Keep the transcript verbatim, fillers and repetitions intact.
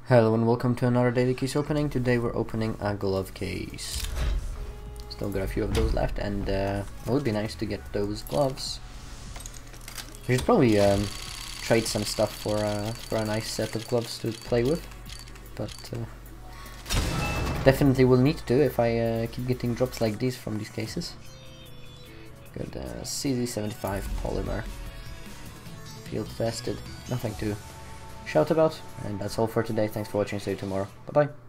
Hello and welcome to another daily case opening. Today we're opening a glove case. Still got a few of those left, and uh, it would be nice to get those gloves. We should probably um, trade some stuff for uh, for a nice set of gloves to play with, but uh, definitely will need to if I uh, keep getting drops like these from these cases. Good uh, C Z seventy-five polymer, field tested, nothing to shout about, and that's all for today. Thanks for watching. See you tomorrow. Bye bye.